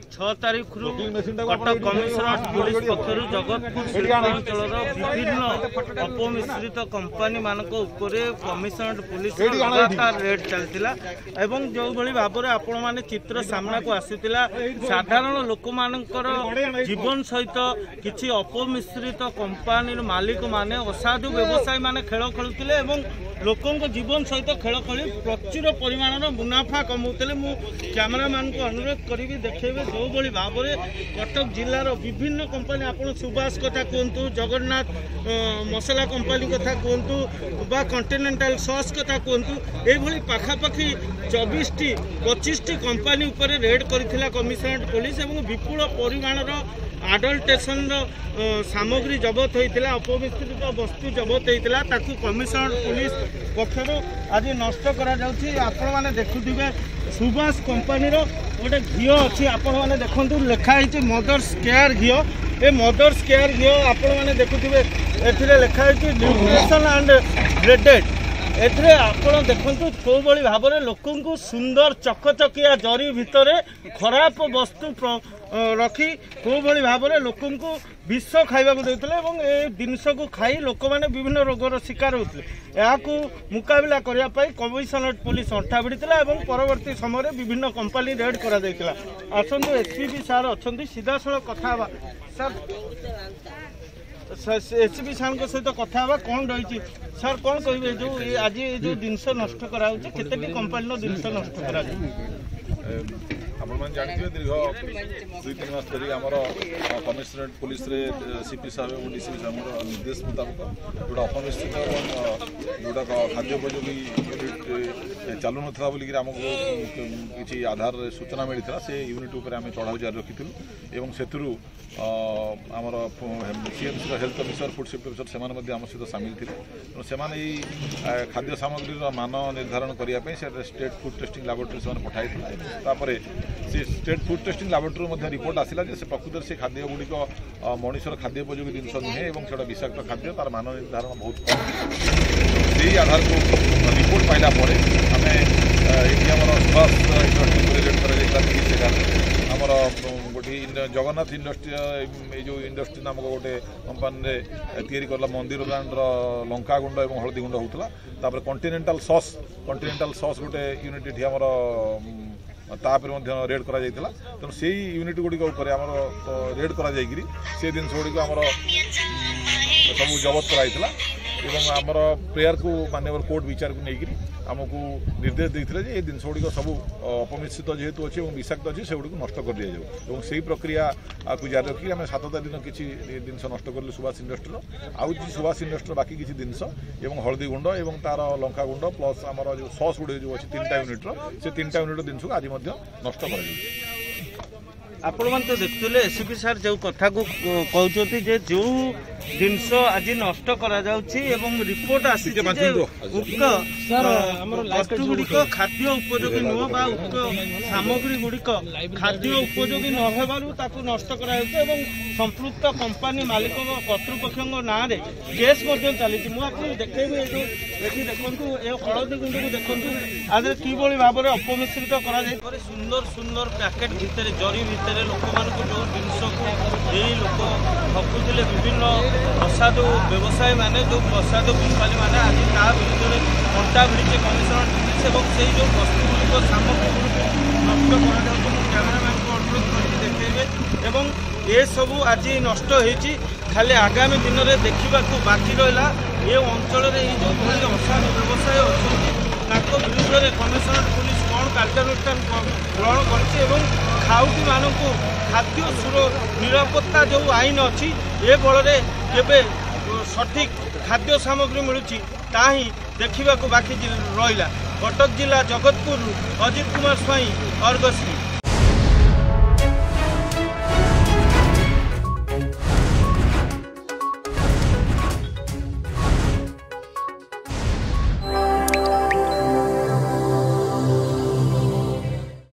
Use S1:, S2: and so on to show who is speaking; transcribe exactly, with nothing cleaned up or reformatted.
S1: छह तारीख Cuttack commissionerate police पक्षर जगतपुर शिल्पांचल विभिन्न अपमिश्रित कंपानी मानक कमिशनरेट पुलिस लगातार रेड चलता एवं जो भली भाव में आपण मैंने चित्र सामना को आसूला साधारण लोक मानकर जीवन सहित किसी अपमिश्रित कंपानी मालिक माने असाधु व्यवसायी माने खेल खेलुते एवं लोकों जीवन सहित खेल खेली प्रचुर परिमाण मुनाफा कमाऊे। मु कैमरामैन को अनुरोध करी देखेबे जो भली भाव में कटक जिलार विभिन्न कंपानी आपन सुभाष कथा कहतु जगन्नाथ मसला कंपानी कथा कहतु बा कंटिनेंटाल सॉस कथा कहतु ये पाखापाखि चौबीस टी पच्चीस टी कंपानी उपर रेड करथिला कमिशनरेट पुलिस एवं विपुल परिमाणर आडल्टेशन सामग्री जबत होता अपमिश्रित वस्तु जबत होता ताकू कमिशनरेट पुलिस पक्षर आज नष्ट करा जाउछि। आपण माने देखुथिबे सुभाष कंपानी गोटे घी अच्छी आपण माने देखंतु लिखाई मदर्स केयर घी ए मदर्स केयर घी आपण माने देखुथिबे एथिरे लिखाई न्यूट्रिशन एंड ब्रेडेड एथिरे आपण देखंतु जो भली भाव में लोकन को सुंदर चकचकिया जरी भितर खराब वस्तु रखी जो भली भाव में लोकन को विष खाइबा को देउतले एवं ए जिनस को खाई लोक माने विभिन्न रोगर शिकार होते याकू मुकाबला करिया पई कमिशनरेट पुलिस अंठा भिड़ितला एवं परवर्ती समय विभिन्न कंपानी रेड करा दैतिला। आसंतु एसपी सार अछंती सीधा सळख कथा बा सर एसपी सार सहित कथा कौन रही सर कौन कहे जो आज जो जिनस नष्ट करा केते कंपानी जिनस नष्ट करा
S2: आपण जानते दीर्घ दुई तीन मास धरी आमर कमिशनरेट पुलिस रे सीपी साहब और डीसीपी साहब निर्देश मुताबिक जोटा अपमिश्रित जोटा खाद्योपयोगी यूनिट चलू नाला बोलिक आमको किसी आधार सूचना मिलता से यूनिट उपर आम चढ़ाऊ जारी रखी एवं से आमर CMC health officer food safety officer से आम सहित सामिल थे तेणु से खाद्य सामग्री मान निर्धारण करने स्टेट फुड टेस्टिंग लैबोरेटरी से पठाई से state food testing laboratory report आसला से प्रकृत से खाद्य गुड़िक मनुष्यर खाद्योपयोगी जिनस नुहे और से विषाक्त खाद्य तार मान निर्धारण बहुत कम से आधार को रिपोर्ट पाइला आम ये सुभाष इंडस्ट्री आमर गोटे जगन्नाथ इंडस्ट्री जो इंडस्ट्री नामक गोटे कंपानी तैयारी करला मंदिर ब्रांडर लंका गुंड और हलदी गुंड होता कंटिनेंटाल सॉस कंटिनेंटाल सॉस गोटे यूनिट ये आमर तापर रेड करा जाइतिला तेणु से यूनिट गुड़िक रेड करा जाइकरी से जिनस गुड़िक आमर सब जबत कराइतिला एवं आमर प्रेयर को माननीय कोर्ट विचार को लेकर आमको निर्देश देते ये जिनस गुड़िक सब अपमिश्रित जेहेतु अच्छे और विषाक्त अच्छे से गुड़ नष्ट कर दि जाऊ से प्रक्रिया को जारी रखिक आम सात दिन किसी जिनस नष्ट कलु सुभाष इंडस्ट्री आउ सुभाष इंडस्ट्री बाकी किसी जिनस एवं हलदी गुंड और तार लंका गुंड प्लस आमर जो सॉस गुड़े जो अच्छे तीन टा यूनिट्र से तीन टा यूनिट जिनस आज नष्ट कर
S1: आपण मैंने तो देखुले एसपी सार जो कथा को कहते जे जो जिनस आज नष्ट करा जाउछि एवं रिपोर्ट आसी उक्त वस्तु गुड़िक खाद्य उपयोगी नुह बा उक्त सामग्री गुड़िक खाद्य उपयोगी न हेबारु ताकू नष्ट करा एवं संपृक्त कंपानी मालिक कर्तृपक्ष ना केस चली मुझे देखेबी ये देखु ये हलदी गुंड को देखु आज कि भाव में अपमिश्रित कर सुंदर सुंदर पैकेट भितर जरी भितर लोक मान जो जिनस को लोक ठकुले विभिन्न असाधु व्यवसायी माने जो असाधु कंपानी माने आज ता विरुद्ध घंटा भिड़ी कमिशनरेट पुलिस और से जो वस्तुगुड़िक सामग्री नष्ट कर कैमेरामैन को अनुरोध करके देखेबे एवं ये सब आज नष्ट होती खाली आगामी दिन में देखा बाकी रहा ये अंचल जो असाधु व्यवसायी अच्छा विरुद्ध में कमिशनरेट पुलिस कौन कार्यानुष्ठान ग्रहण कर खाउटी मानक खाद्य सुर निरापत्ता जो आईन अच्छी ये बल केवे सठिक खाद्य सामग्री मिलूँ ताही देखा बाकी रहा। कटक जिला जगतपुर अजित कुमार स्वाई अर्गश्री।